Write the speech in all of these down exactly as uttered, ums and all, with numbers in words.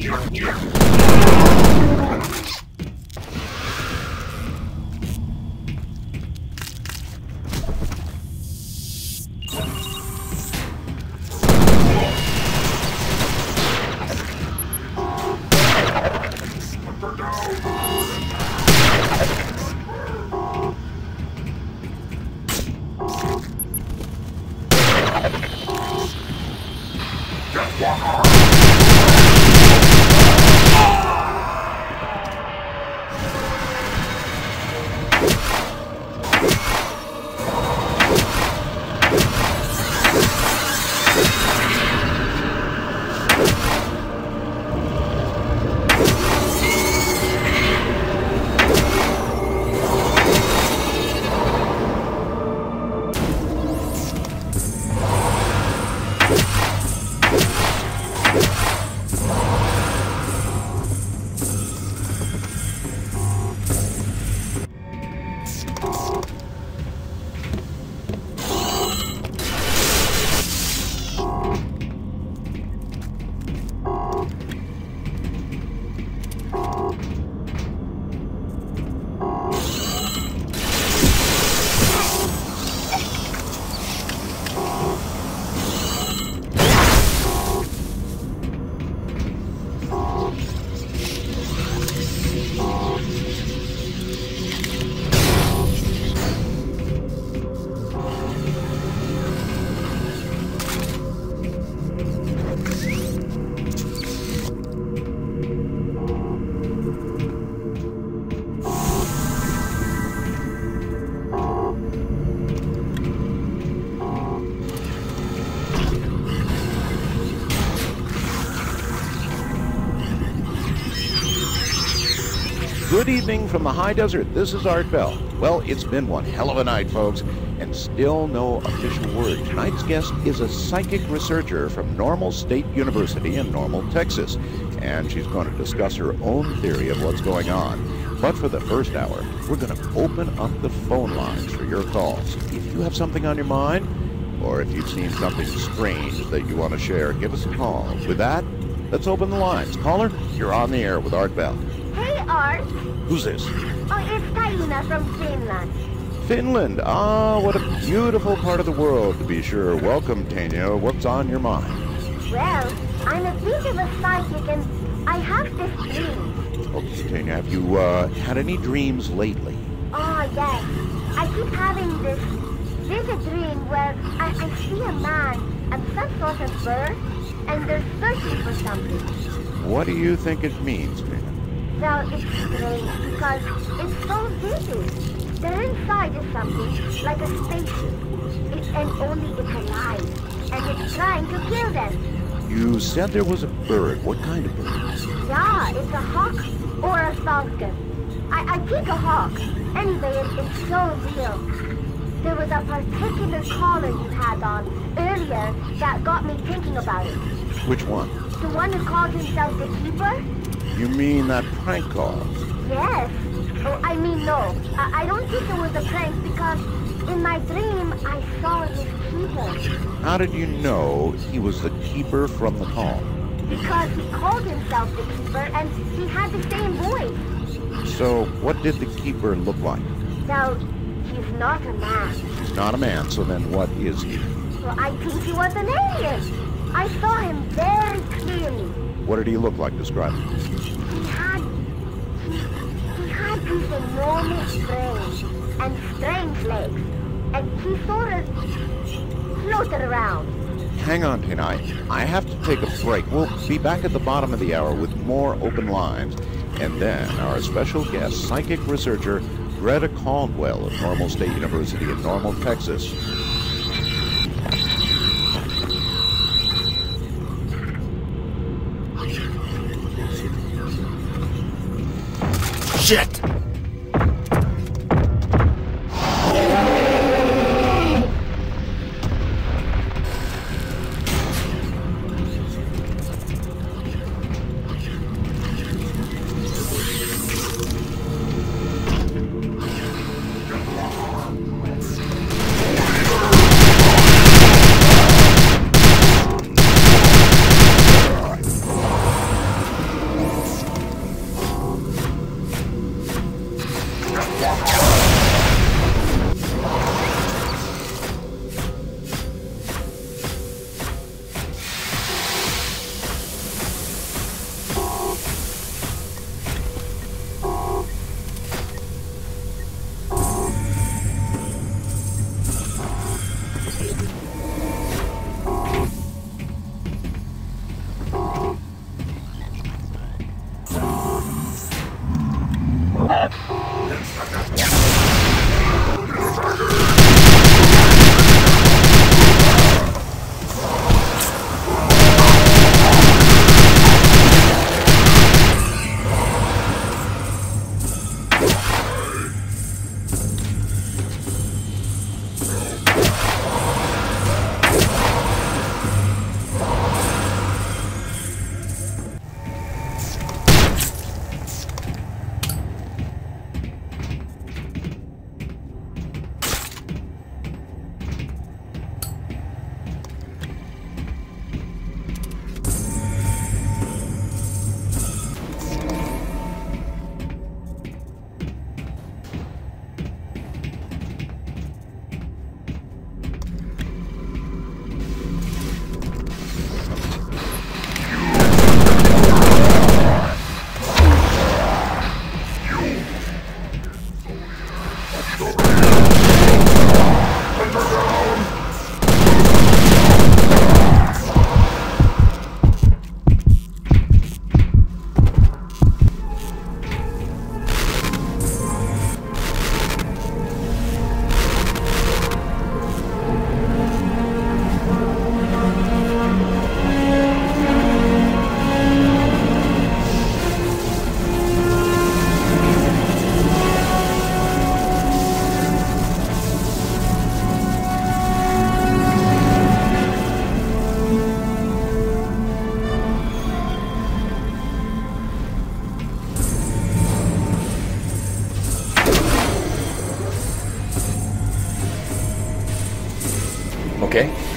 Good evening from the high desert. This is Art Bell. Well, it's been one hell of a night, folks, and still no official word. Tonight's guest is a psychic researcher from Normal State University in Normal, Texas, and she's going to discuss her own theory of what's going on. But for the first hour, we're going to open up the phone lines for your calls. If you have something on your mind, or if you've seen something strange that you want to share, give us a call. With that, let's open the lines. Caller, you're on the air with Art Bell. Hey, Art. Who's this? Oh, it's Taina from Finland. Finland. Ah, what a beautiful part of the world, to be sure. Welcome, Tanya. What's on your mind? Well, I'm a bit of a psychic and I have this dream. Okay, Tanya, have you uh, had any dreams lately? Oh, yes. I keep having this vivid dream where I, I see a man and some sort of bird and they're searching for something. What do you think it means, Tanya? Well, it's strange because it's so vivid. Their inside is something like a spaceship, it, and only it's alive, and it's trying to kill them. You said there was a bird. What kind of bird? Yeah, it's a hawk or a falcon. I, I think a hawk. Anyway, it, it's so real. There was a particular caller you had on earlier that got me thinking about it. Which one? The one who called himself the Keeper? You mean that prank call? Yes. Oh, I mean, no. I, I don't think it was a prank because in my dream I saw his keeper. How did you know he was the keeper from the call? Because he called himself the Keeper and he had the same voice. So, what did the keeper look like? Now, he's not a man. He's not a man, so then what is he? Well, I think he was an alien. I saw him very clearly. What did he look like? Describe him. He had... He, he had these enormous brains and strange legs. And he sort of floated around. Hang on, Tina. I have to take a break. We'll be back at the bottom of the hour with more open lines. And then our special guest, psychic researcher Greta Caldwell of Normal State University in Normal, Texas. Shit!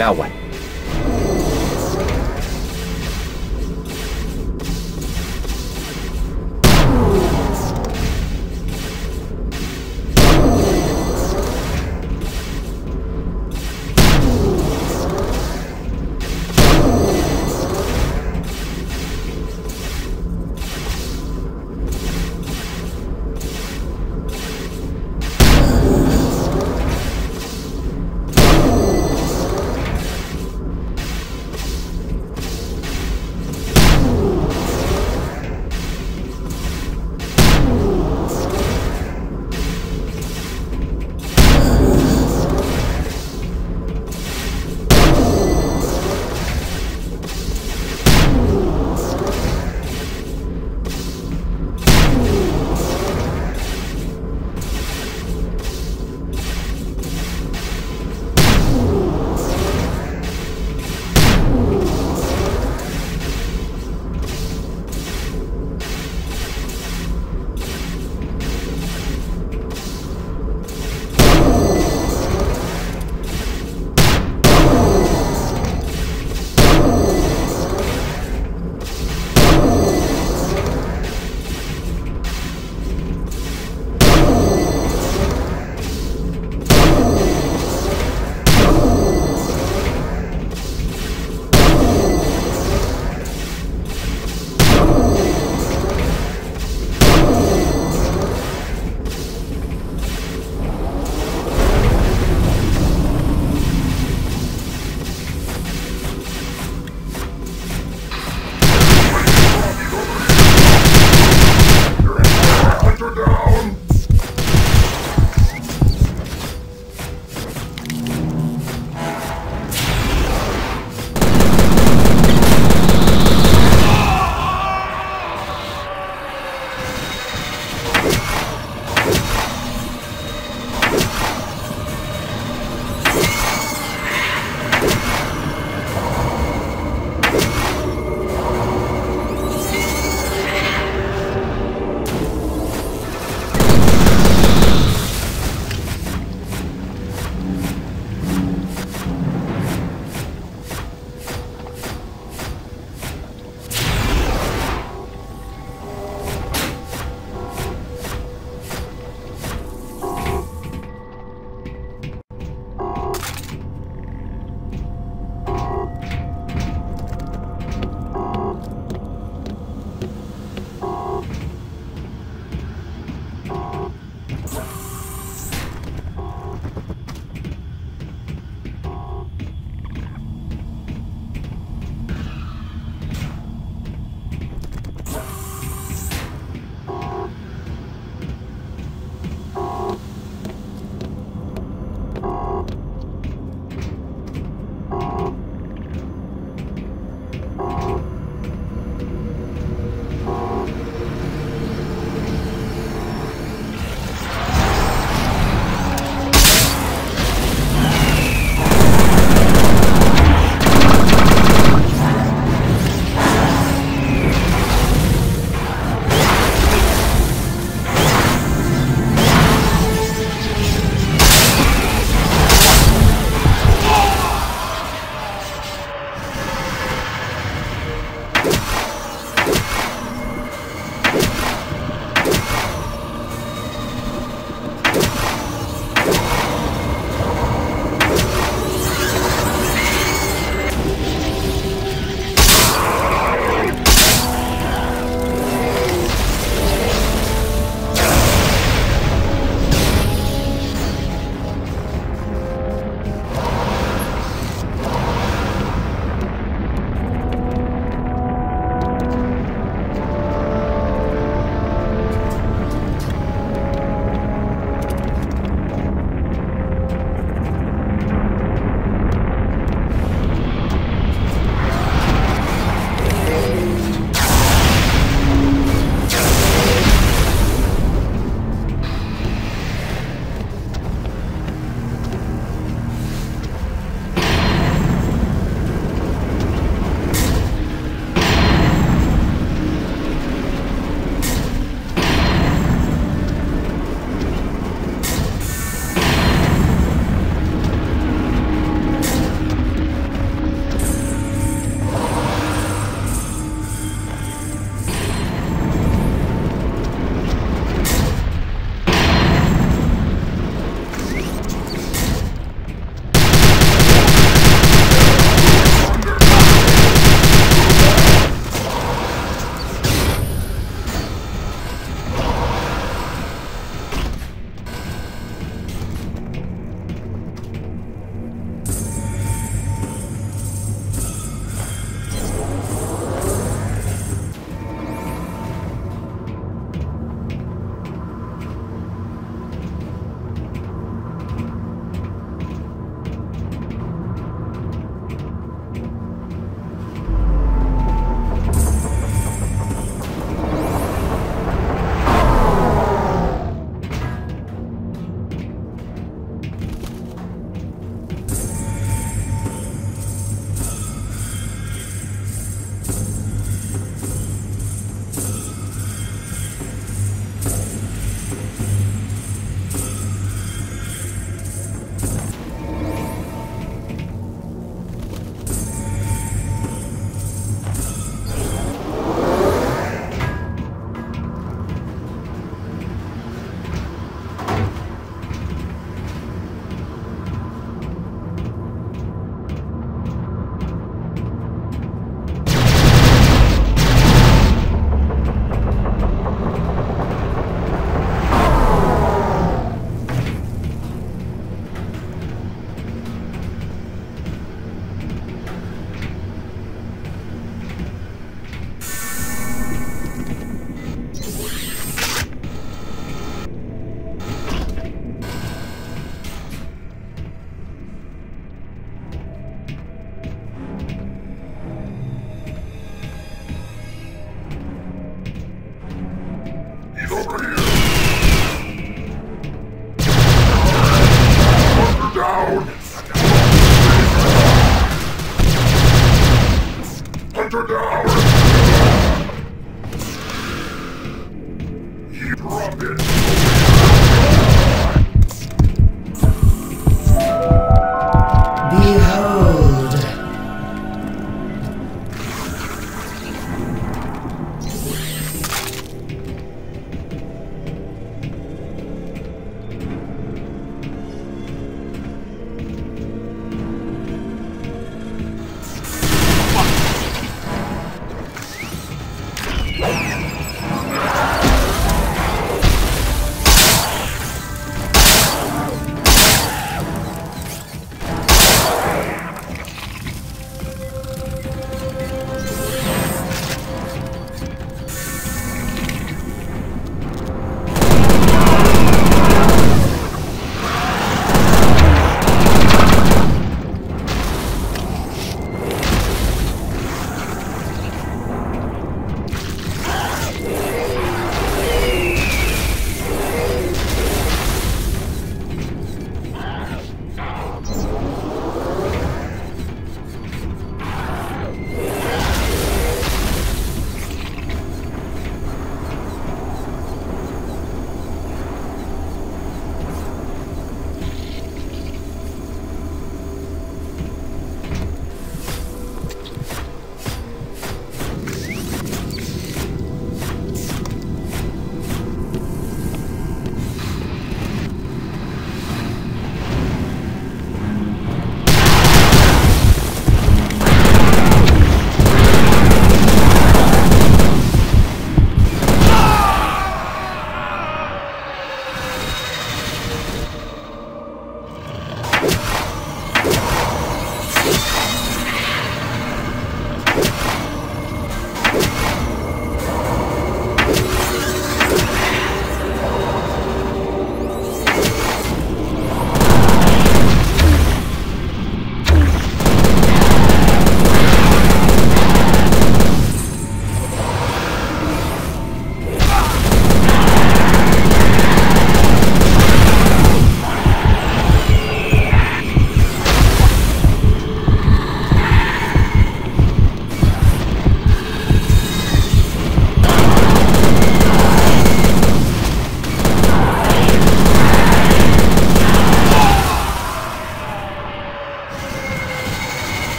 Now what? Hunter down!